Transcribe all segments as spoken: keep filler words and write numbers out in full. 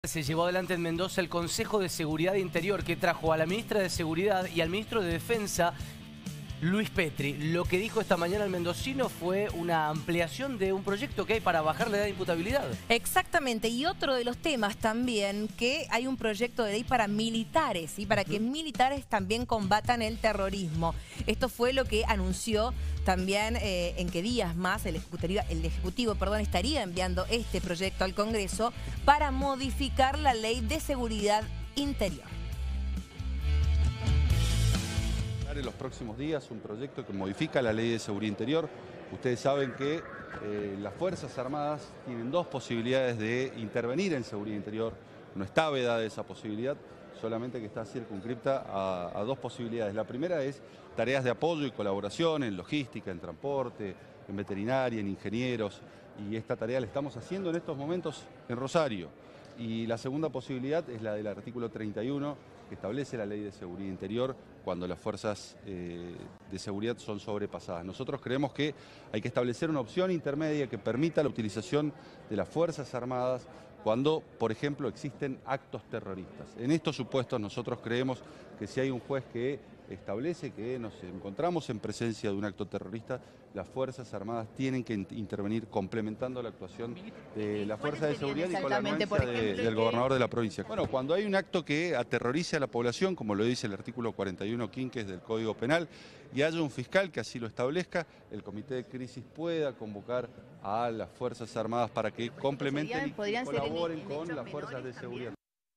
Se llevó adelante en Mendoza el Consejo de Seguridad Interior que trajo a la ministra de Seguridad y al ministro de Defensa, Luis Petri. Lo que dijo esta mañana el mendocino fue una ampliación de un proyecto que hay para bajar la edad de imputabilidad. Exactamente, y otro de los temas también, que hay un proyecto de ley para militares, y para uh-huh. que militares también combatan el terrorismo. Esto fue lo que anunció también eh, en que días más el Ejecutivo, el Ejecutivo perdón, estaría enviando este proyecto al Congreso para modificar la Ley de Seguridad Interior. En los próximos días un proyecto que modifica la Ley de Seguridad Interior. Ustedes saben que eh, las Fuerzas Armadas tienen dos posibilidades de intervenir en seguridad interior. No está vedada esa posibilidad, solamente que está circunscripta a, a dos posibilidades. La primera es tareas de apoyo y colaboración en logística, en transporte, en veterinaria, en ingenieros. Y esta tarea la estamos haciendo en estos momentos en Rosario. Y la segunda posibilidad es la del artículo treinta y uno, que establece la Ley de Seguridad Interior cuando las fuerzas eh, de seguridad son sobrepasadas. Nosotros creemos que hay que establecer una opción intermedia que permita la utilización de las Fuerzas Armadas cuando, por ejemplo, existen actos terroristas. En estos supuestos nosotros creemos que si hay un juez que establece que nos encontramos en presencia de un acto terrorista, las Fuerzas Armadas tienen que intervenir complementando la actuación de la Fuerza de Seguridad y con la anuencia de, del gobernador de la provincia. Bueno, cuando hay un acto que aterrorice a la población, como lo dice el artículo cuarenta y uno quinquenés del Código Penal, y haya un fiscal que así lo establezca, el Comité de Crisis pueda convocar a las Fuerzas Armadas para que complementen y colaboren con las Fuerzas de Seguridad.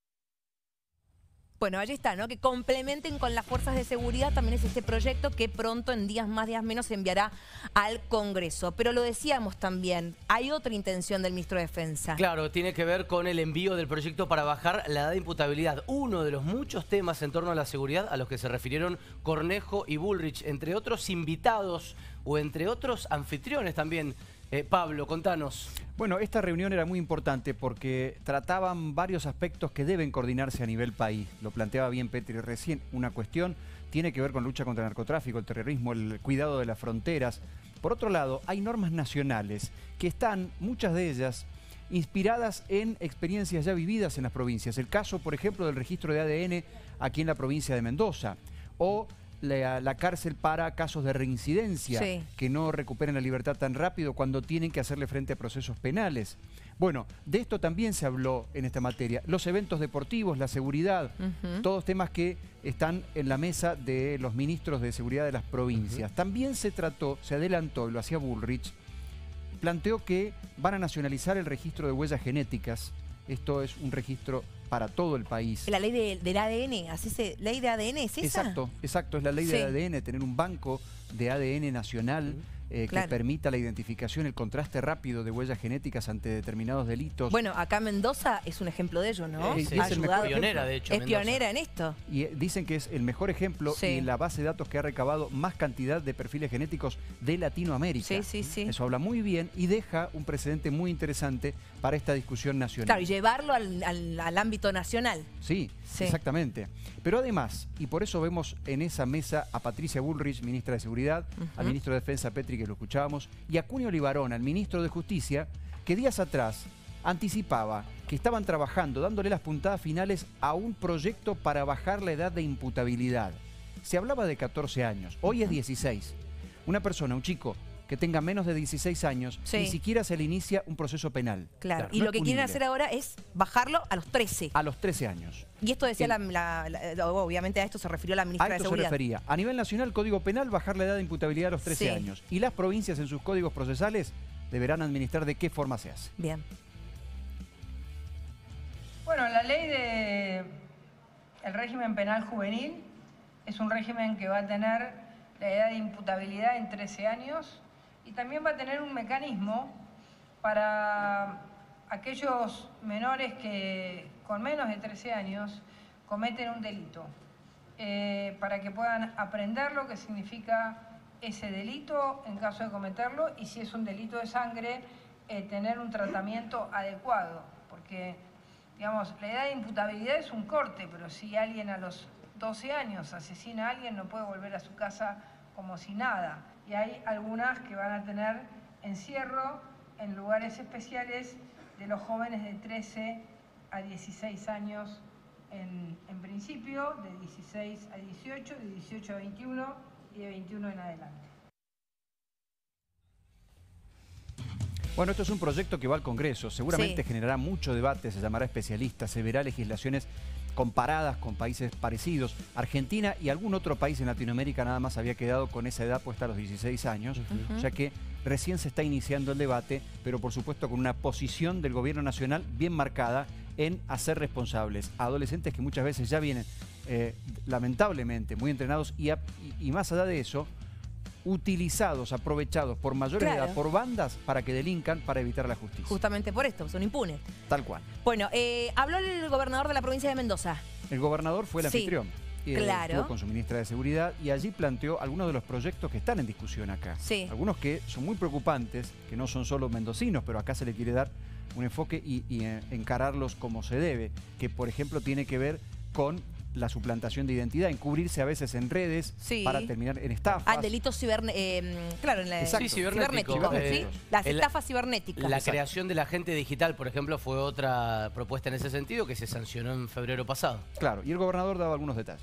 Bueno, allí está, ¿no? Que complementen con las fuerzas de seguridad. También es este proyecto que pronto, en días más, días menos, se enviará al Congreso. Pero lo decíamos también, hay otra intención del ministro de Defensa. Claro, tiene que ver con el envío del proyecto para bajar la edad de imputabilidad. Uno de los muchos temas en torno a la seguridad a los que se refirieron Cornejo y Bullrich, entre otros invitados o entre otros anfitriones también. Eh, Pablo, contanos. Bueno, esta reunión era muy importante porque trataban varios aspectos que deben coordinarse a nivel país. Lo planteaba bien Petri recién. Una cuestión tiene que ver con lucha contra el narcotráfico, el terrorismo, el cuidado de las fronteras. Por otro lado, hay normas nacionales que están, muchas de ellas, inspiradas en experiencias ya vividas en las provincias. El caso, por ejemplo, del registro de A D N aquí en la provincia de Mendoza. O La, la cárcel para casos de reincidencia, sí. que no recuperen la libertad tan rápido cuando tienen que hacerle frente a procesos penales. Bueno, de esto también se habló en esta materia. Los eventos deportivos, la seguridad, uh-huh. todos temas que están en la mesa de los ministros de seguridad de las provincias. Uh-huh. También se trató, se adelantó, y lo hacía Bullrich, planteó que van a nacionalizar el registro de huellas genéticas. Esto es un registro para todo el país. La ley de, del A D N, ¿así se, ley de A D N es esa? Exacto, exacto, es la ley sí. del A D N, tener un banco de A D N nacional eh, claro. que permita la identificación, el contraste rápido de huellas genéticas ante determinados delitos. Bueno, acá Mendoza es un ejemplo de ello, ¿no? Eh, sí, es el mejor pionera, de hecho. Es Mendoza. pionera en esto. Y eh, dicen que es el mejor ejemplo sí. y la base de datos que ha recabado más cantidad de perfiles genéticos de Latinoamérica. Sí, sí, sí. Eso habla muy bien y deja un precedente muy interesante para esta discusión nacional. Claro, y llevarlo al, al, al ámbito nacional. Sí, sí, exactamente. Pero además, y por eso vemos en esa mesa a Patricia Bullrich, ministra de Seguridad, uh-huh. al ministro de Defensa Petri, que lo escuchábamos, y a Cunio Libarón, al ministro de Justicia, que días atrás anticipaba que estaban trabajando, dándole las puntadas finales a un proyecto para bajar la edad de imputabilidad. Se hablaba de catorce años, hoy uh-huh. es dieciséis. Una persona, un chico, que tenga menos de dieciséis años, sí. ni siquiera se le inicia un proceso penal. Claro, claro y no lo que quieren hacer ahora es bajarlo a los trece. A los trece años. Y esto decía, la, la, la, obviamente a esto se refirió la ministra de Seguridad. A esto se refería. A nivel nacional, Código Penal, bajar la edad de imputabilidad a los trece sí. años. Y las provincias en sus códigos procesales deberán administrar de qué forma se hace. Bien. Bueno, la ley de el régimen penal juvenil es un régimen que va a tener la edad de imputabilidad en trece años y también va a tener un mecanismo para aquellos menores que con menos de trece años cometen un delito, eh, para que puedan aprender lo que significa ese delito en caso de cometerlo y si es un delito de sangre, eh, tener un tratamiento adecuado, porque digamos, la edad de imputabilidad es un corte, pero si alguien a los doce años asesina a alguien no puede volver a su casa como si nada. Y hay algunas que van a tener encierro en lugares especiales de los jóvenes de trece a dieciséis años en, en principio, de dieciséis a dieciocho, de dieciocho a veintiuno y de veintiuno en adelante. Bueno, esto es un proyecto que va al Congreso. Seguramente Sí. generará mucho debate, se llamará especialistas, se verá legislaciones comparadas con países parecidos. Argentina y algún otro país en Latinoamérica nada más había quedado con esa edad puesta a los dieciséis años, Uh-huh. ya que recién se está iniciando el debate, pero por supuesto con una posición del gobierno nacional bien marcada en hacer responsables a adolescentes que muchas veces ya vienen, eh, lamentablemente, muy entrenados y, a- y- y más allá de eso, utilizados, aprovechados por mayores de Claro. edad, por bandas, para que delincan, para evitar la justicia. Justamente por esto, son impunes. Tal cual. Bueno, eh, habló el gobernador de la provincia de Mendoza. El gobernador fue el Sí, anfitrión. Eh, claro. Estuvo con su ministra de Seguridad y allí planteó algunos de los proyectos que están en discusión acá. Sí. Algunos que son muy preocupantes, que no son solo mendocinos, pero acá se le quiere dar un enfoque y, y, eh, encararlos como se debe, que por ejemplo tiene que ver con la suplantación de identidad, encubrirse a veces en redes Sí. para terminar en estafas. Ah, delitos cibernéticos. Eh, claro, en la, Exacto. Sí, cibernéticos. cibernéticos, Eh, ¿sí? Las el- estafas cibernéticas. La Exacto. creación del agente digital, por ejemplo, fue otra propuesta en ese sentido que se sancionó en febrero pasado. Claro, y el gobernador daba algunos detalles.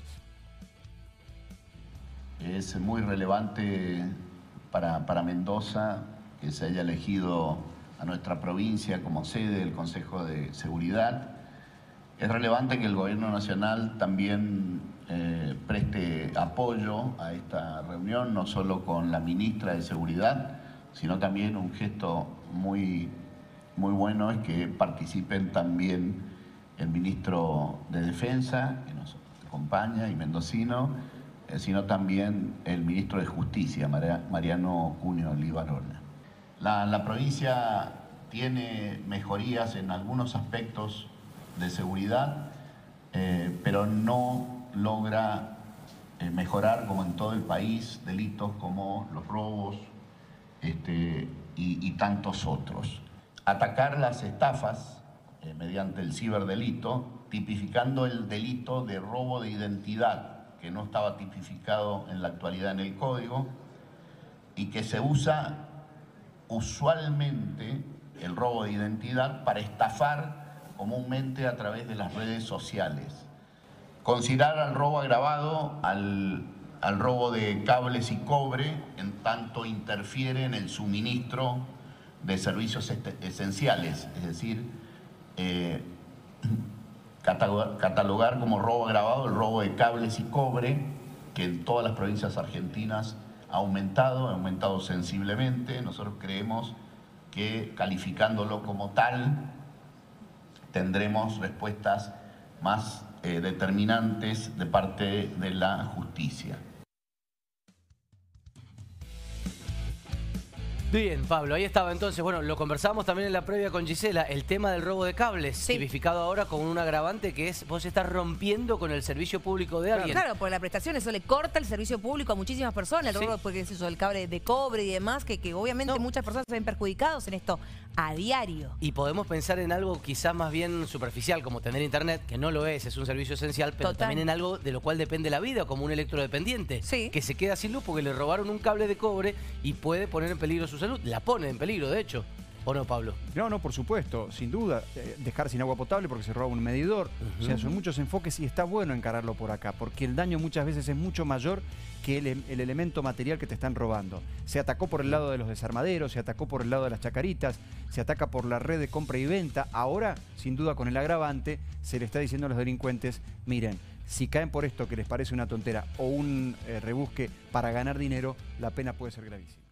Es muy relevante para, para Mendoza que se haya elegido a nuestra provincia como sede del Consejo de Seguridad. Es relevante que el Gobierno Nacional también eh, preste apoyo a esta reunión, no solo con la ministra de Seguridad, sino también un gesto muy, muy bueno es que participen también el ministro de Defensa, que nos acompaña, y mendocino, eh, sino también el ministro de Justicia, Maria- Mariano Cunio Libarona. La, la provincia tiene mejorías en algunos aspectos de seguridad, eh, pero no logra eh, mejorar, como en todo el país, delitos como los robos este, y, y tantos otros. Atacar las estafas eh, mediante el ciberdelito, tipificando el delito de robo de identidad, que no estaba tipificado en la actualidad en el código, y que se usa usualmente el robo de identidad para estafar comúnmente a través de las redes sociales. Considerar al robo agravado al, al robo de cables y cobre, en tanto interfiere en el suministro de servicios este- esenciales, es decir, eh, catalogar, catalogar como robo agravado el robo de cables y cobre, que en todas las provincias argentinas ha aumentado, ha aumentado sensiblemente. Nosotros creemos que calificándolo como tal, tendremos respuestas más eh, determinantes de parte de la justicia. Bien, Pablo, ahí estaba entonces. Bueno, lo conversábamos también en la previa con Gisela, el tema del robo de cables, Sí. tipificado ahora con un agravante que es vos estás rompiendo con el servicio público de alguien. Claro, por la prestación, eso le corta el servicio público a muchísimas personas, el Sí. robo, porque es eso, el cable de cobre y demás, que, que obviamente No. muchas personas se ven perjudicados en esto a diario. Y podemos pensar en algo quizás más bien superficial, como tener internet, que no lo es, es un servicio esencial, pero Total. también en algo de lo cual depende la vida, como un electrodependiente, Sí. que se queda sin luz porque le robaron un cable de cobre y puede poner en peligro su salud. La pone en peligro, de hecho. ¿O no, Pablo? No, no, por supuesto, sin duda. Eh, dejar sin agua potable porque se roba un medidor. O sea, son muchos enfoques y está bueno encararlo por acá, porque el daño muchas veces es mucho mayor que el, el elemento material que te están robando. Se atacó por el lado de los desarmaderos, se atacó por el lado de las chacaritas, se ataca por la red de compra y venta. Ahora, sin duda, con el agravante, se le está diciendo a los delincuentes, miren, si caen por esto que les parece una tontera o un eh, rebusque para ganar dinero, la pena puede ser gravísima.